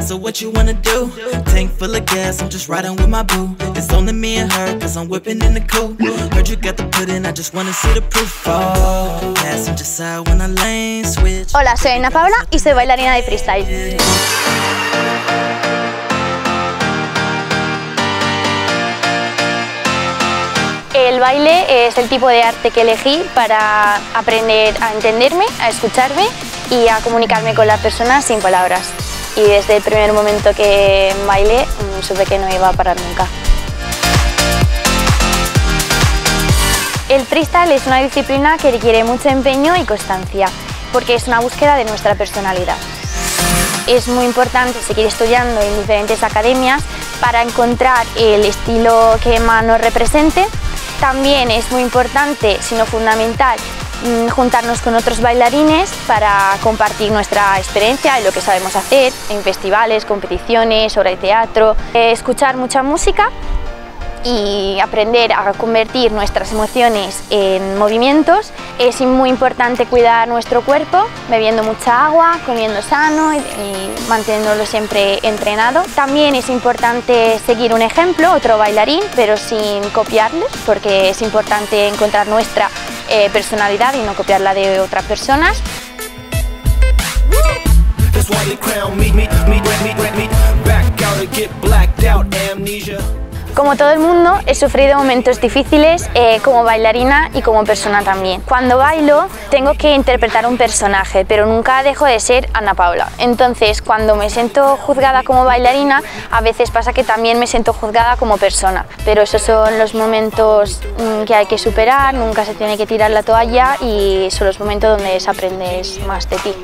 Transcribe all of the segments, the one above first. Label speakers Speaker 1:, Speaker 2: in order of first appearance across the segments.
Speaker 1: So what you wanna do? Tank full of gas, I'm just riding with my boo. It's only me and her, cause I'm whipping in the coupe. Heard you got the pudding, I just wanna see the proof. Oh, passenger side when I lane switch.
Speaker 2: Hola, soy Ana Paula y soy bailarina de freestyle. El baile es el tipo de arte que elegí para aprender a entenderme, a escucharme y a comunicarme con las personas sin palabras. Y desde el primer momento que bailé, supe que no iba a parar nunca. El freestyle es una disciplina que requiere mucho empeño y constancia, porque es una búsqueda de nuestra personalidad. Es muy importante seguir estudiando en diferentes academias para encontrar el estilo que más nos represente. También es muy importante, si no fundamental, juntarnos con otros bailarines para compartir nuestra experiencia y lo que sabemos hacer en festivales, competiciones, obras de teatro, escuchar mucha música y aprender a convertir nuestras emociones en movimientos. Es muy importante cuidar nuestro cuerpo, bebiendo mucha agua, comiendo sano y manteniéndolo siempre entrenado. También es importante seguir un ejemplo, otro bailarín, pero sin copiarle, porque es importante encontrar nuestra personalidad y no copiarla de otras personas. Como todo el mundo, he sufrido momentos difíciles como bailarina y como persona también. Cuando bailo tengo que interpretar un personaje, pero nunca dejo de ser Ana Paula. Entonces, cuando me siento juzgada como bailarina, a veces pasa que también me siento juzgada como persona. Pero esos son los momentos que hay que superar, nunca se tiene que tirar la toalla y son los momentos donde aprendes más de ti.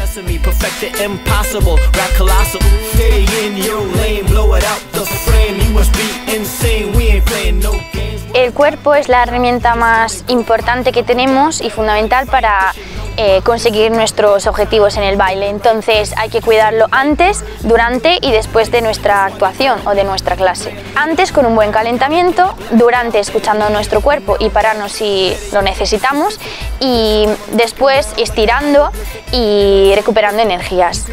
Speaker 2: El cuerpo es la herramienta más importante que tenemos y fundamental para conseguir nuestros objetivos en el baile. Entonces hay que cuidarlo antes, durante y después de nuestra actuación o de nuestra clase. Antes con un buen calentamiento, durante escuchando nuestro cuerpo y pararnos si lo necesitamos y después estirando y recuperando energías.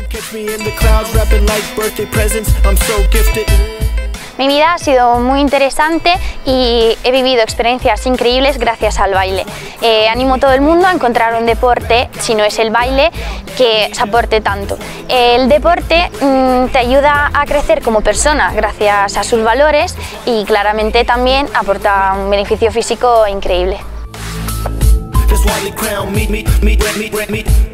Speaker 2: Mi vida ha sido muy interesante y he vivido experiencias increíbles gracias al baile. Animo a todo el mundo a encontrar un deporte, si no es el baile, que se aporte tanto. El deporte te ayuda a crecer como persona gracias a sus valores y claramente también aporta un beneficio físico increíble.